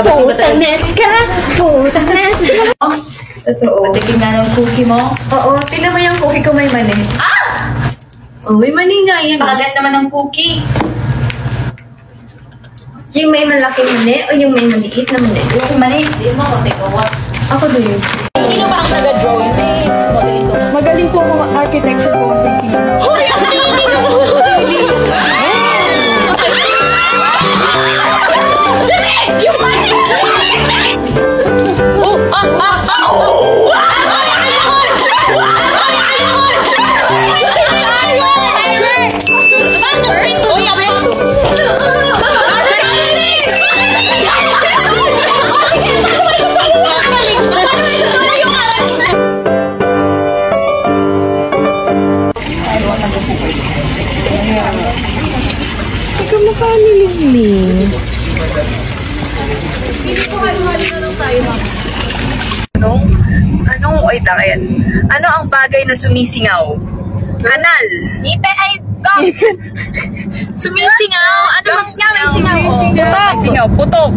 Putanes ka! Putanes ka! Totoo. Patikin nga ng cookie mo. Oo, tingnan mo yung cookie ko may mani. Ah! Oh, may mani nga yan. Pagat naman ng cookie. Yung may malaking mani o yung may maliit na mani? Yung mani, di mo ako tigawas. Ako din. Sino ba ang nag-drawing? Magaling po mga architecture po kasi wait lang, ayan. Ano ang bagay na sumisingaw? Kanal. Ipe ay gums. Sumisingaw? Ano ang May singaw. Putok. Singaw. Putok.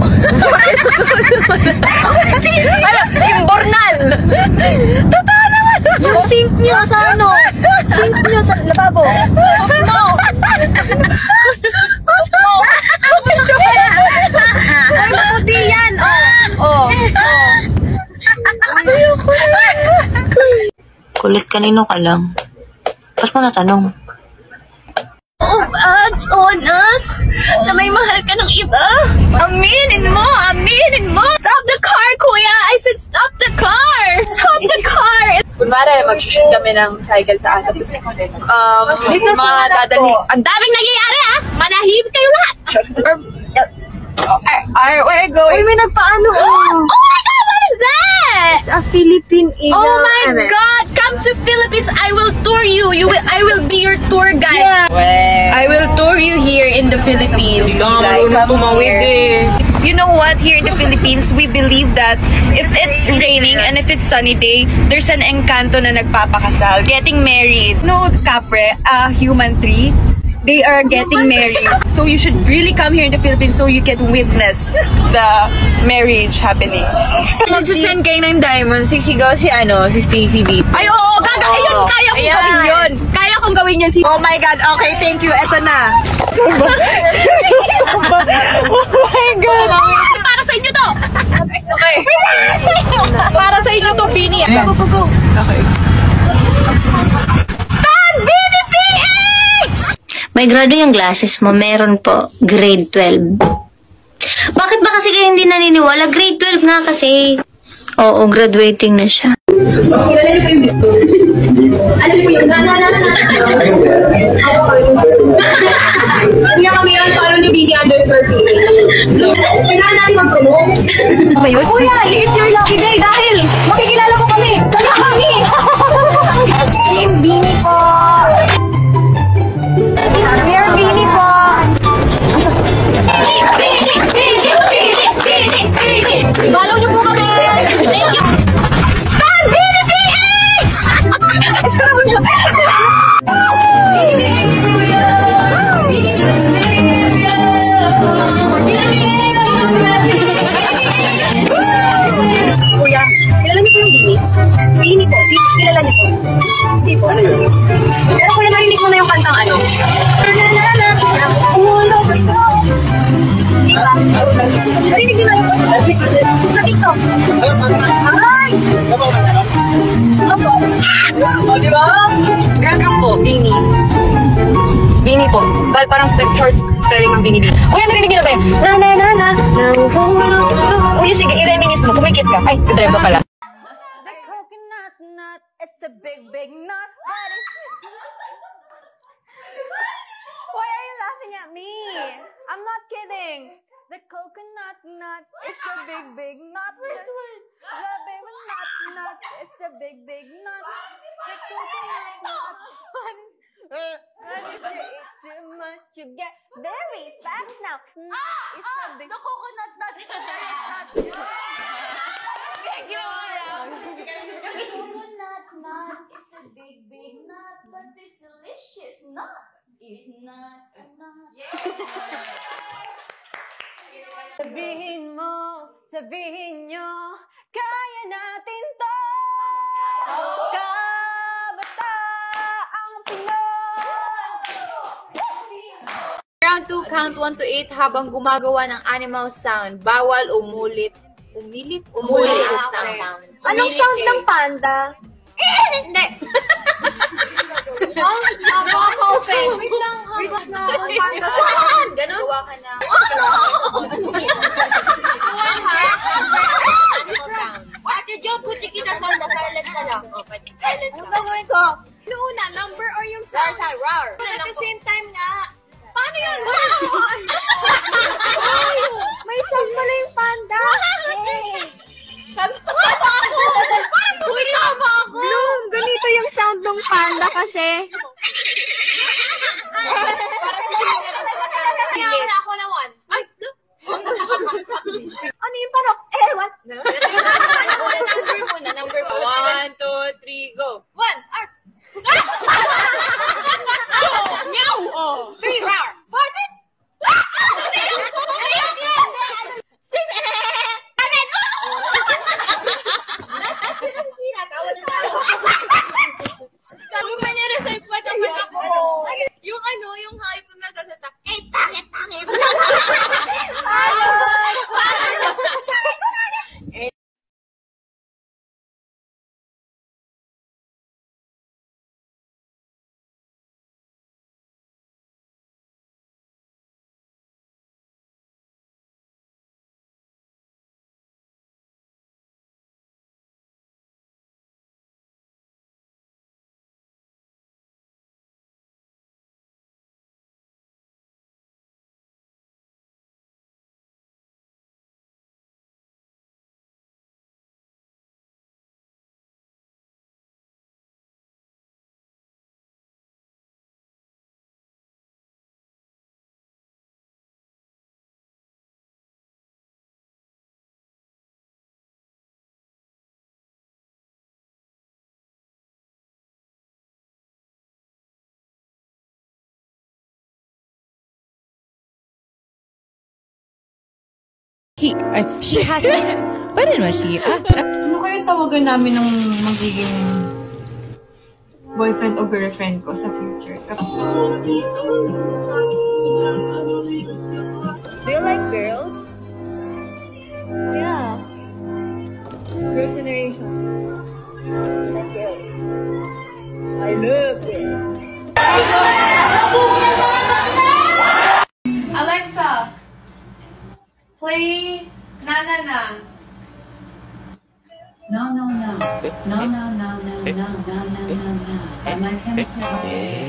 Ano? Yung bornal. Totoo naman. Yung sink nyo sa ano? Sink nyo sa lababo. Tukmo. Tukmo. Ay, maputi yan. Oh. Kulit, kanino ka lang? Ba't mo natanong? Honest na may mahal ka ng iba. Aminin mo! Stop the car, kuya! I said stop the car! Stop the car! Kunwari, mag-shoot kami ng cycle sa asa. Mga dadali. Ang daming nangyayari, ah! Manahimik kayo lahat! We're going. Uy, may nagpaano. Oh my God! What is that? It's a Philippine Eagle. Oh my God! Come to Philippines. I will tour you. I will be your tour guide. Yeah. I will tour you here in the Philippines. Come here. You know what? Here in the Philippines, we believe that if it's raining and if it's sunny day, there's an encanto na nagpapakasal, getting married. No, Capre, a human tree. They are getting married. So you should really come here in the Philippines so you can witness the marriage happening. Nagsasend kayo ng diamond, sisigaw si Stacy dito. Ay, oo! Ayun! Kaya kong gawin yun! Kaya kong gawin yun. Oh my God, okay, thank you. Eto na. Oh my God. Para sa inyo to! Okay. Para sa inyo to, Bini. Go. Okay. May grado yung glasses mo, meron po, grade 12. Bakit ba kasi kayo hindi naniniwala? Grade 12 nga kasi. Oo, graduating na siya. Alam mo yun, Kaya kami yun, follow nyo BD underscore PA. Kailangan natin mag-promote. Ba yun? Kuya, it's your lucky day dahil makikilala ko kami. Kaya kami! Team Bini po! Mayor Bini po! Follow nyo po kami! Thank you! Stan Bini PH! Escaraw nyo! Kuya, kilala niyo po yung Bini? Bini po, kilala niyo po? Hindi po, ano yun? Pero kuya, narinig mo na yung kantang ano? Narinig niyo na yung sa TikTok? Ay! Opo. O, di ba? Gagang po, Bini. Bini po. Parang short spelling ng Bini. Kuya, narinig niyo na ba yun? Na. Uy, sige, i-reminis mo. Pumikit ka. Ay, drive ka pala. The coconut nut is a big nut. Why are you laughing at me? I'm not kidding. The coconut nut is a big nut. The baby nut is a big nut. The coconut nut. And if you eat too much, you get very fat now. It's a big. The coconut nut is a very nut. The coconut nut is a big nut, but this delicious nut is not a nut. Sabihin mo sabihin nyo, kaya natin to. Kabataang Pinoy. Round 2, count 1 to 8 habang gumagawa ng animal sound. Bawal umulit. Umulit ang sound. Anong sound ng panda? Hindi. Nakaka-open. Wait lang, habang panda. Ganun? Gawa ka na. Animal sound. Ate Jo, puti kita sound na silent na lang. O, silent sound. Ano gawin ko? Una, number or yung sound? Rar. At the same time nga. Paano yun? May sound pala yung panda. Uy, tama ako! Bloom, ganito yung sound ng panda kasi. Yes. Ako na one. Ay, Ano yung parok? What? number muna. Number 1, 2, 3, go. 1, arp. 2, meow. 3, roar. 4, 6, yung ano, yung hype na nagsasalita. Pangit. She has... Pwede naman she. Ano kayong tawagan namin ng magiging boyfriend o girlfriend ko sa future? Do you like girls? Yeah. Girls' generation. I like girls. I love girls. Alexa, play Na Na Na. No. My chemical.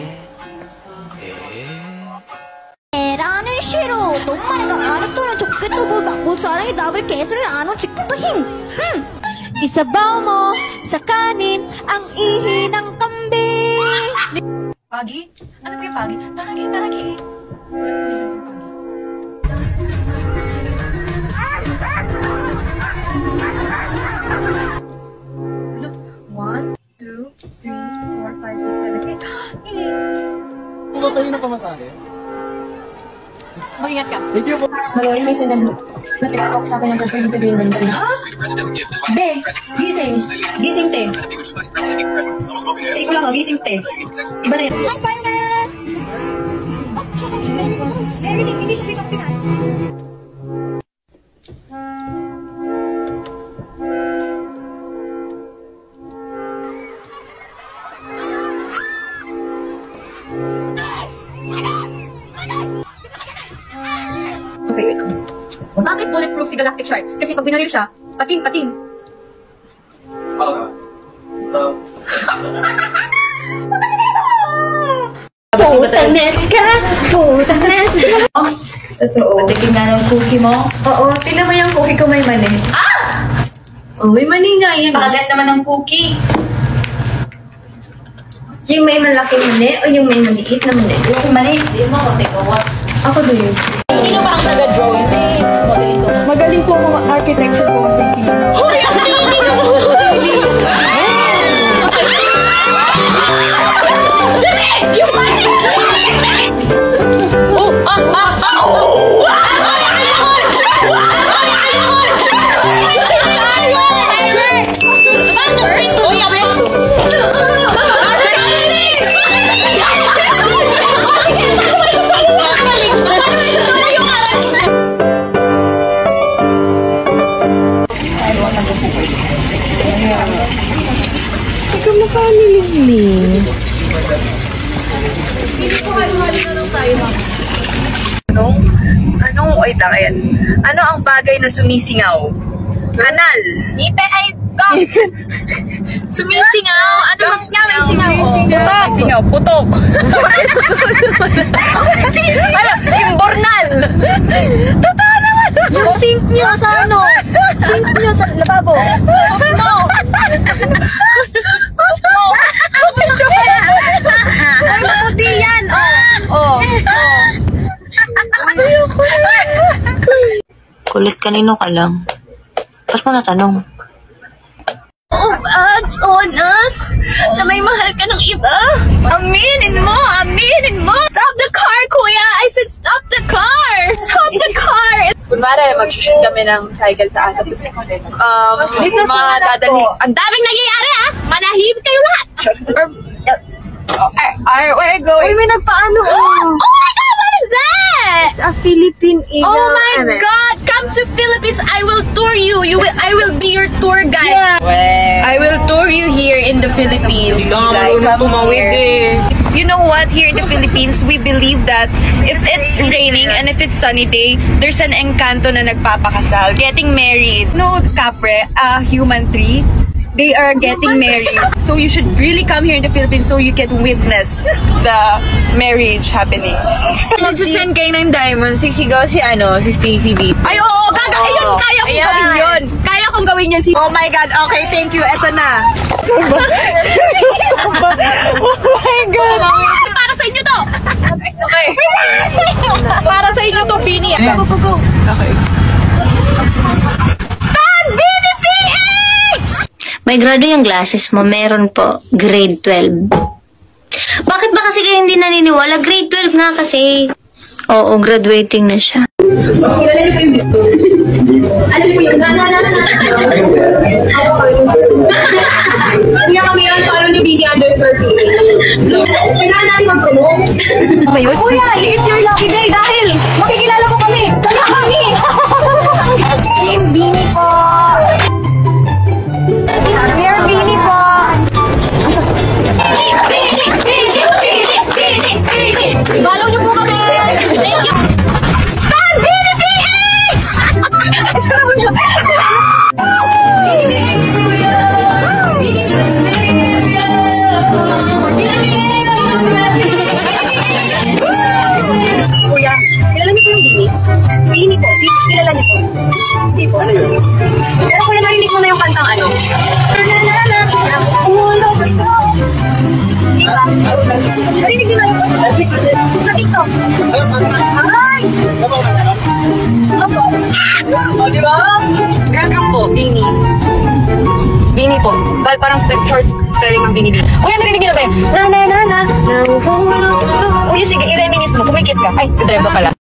라는 싫어. 너만이가 알았더라 좋겠다 보다. 뭐 사랑이 나를 개소리 안 온 직도 힘. Isabaw mo sa kanin ang ihi ng kambing. Pagi? Ano ba yung pagi? Tanagi. Look, 1, 2, 3, 4, 5, 6, 7, 8. Kung kayo na pamasahe? Mag-ingat ka. Thank you po. Magaling may sundan mo. Natikak ako sa akin ng crush ko yung sabihin ng gabi. Be, gising. Gising te. Sige ko lang, gising te. Iba na yun. Hi, Spider-Man! Hindi ko Pinas. Okay, wait. Bakit bulletproof si Galactic Shark? Kasi pag binaril siya, pating. Putanes ka! Putanes ka! Totoo. Patikin nga ng cookie mo. Oo, tingnan mo yung cookie ko may mani. Oh, may mani nga yan. Bagat naman ng cookie. Yung may malaking mani o yung may maliit na mani? Yung maliit, di mo, tigawas. Ako din. Sino ba ang nag-drawing? Magaling po mga architecture po kasi Ano ka nilingling? Wait lang, ayan. Ano ang bagay na sumisingaw? Kanal. Ipe ay gums. Sumisingaw? Ano ang May singaw. Putok. Singaw. Putok. Yung bornal. Totoo naman. Yung sink nyo sa ano? Sink nyo sa lababo. Tukmo. Tukmo. Ay, maputi yan. Oh. Kulit kanino ka lang? Ba't mo natanong? Honest, na may mahal ka ng iba. Aminin mo. Stop the car, kuya. I said stop the car. Stop the car. Kunwari, mag-shoot kami ng cycle sa asa. Mga dadali. Ang daming nangyayari, ah. Manahimik kayo lahat. We're going. Uy, may nagpaano. Oh my God, what is that? It's a Philippine Eagle. Oh my God! Come to Philippines. I will tour you. I will be your tour guide. Yeah. I will tour you here in the Philippines. Come here. You know what? Here in the Philippines, we believe that if it's raining and if it's sunny day, there's an encanto na nagpapakasal, getting married. No, Capre, a human tree. They are getting married. So you should really come here in the Philippines so you can witness the marriage happening. Nagsasend kayo ng diamond, sisigaw si Stacy dito. Ay, oo! Ayun! Kaya kong gawin yun! Kaya kong gawin yun. Oh my God, okay, thank you, eto na. Oh my God! Para sa inyo to! Okay. Para sa inyo to, Bini. Go. Okay. May grado yung glasses mo, meron po, grade 12. Bakit ba kasi kayo hindi naniniwala? Grade 12 nga kasi. Oo, graduating na siya. Alam mo yun, Kaya kami yun, follow nyo BD underscore PA. Kailangan natin mag-promote. Ba yun? Kuya, it's your lucky day dahil makikilala ko kami. Kaya kami! Team Bini po. Mayor Bini po. Follow nyo po kami! Thank you! Kuya, kilala niyo po yung Bini? Bini po, kilala niyo po? Hindi po, ano yun? Pero kuya, narinig mo na yung kantang ano? Narinig niyo na yung sa TikTok? Ay! Opo. O, di ba? Gagang po, Bini. Bini po. Parang short spelling ng Bini. Kuya, narinig niyo na ba yun? Nahuhulog. Kuya, sige, i-reminis mo. Pumikit ka. Ay, drive ka pala.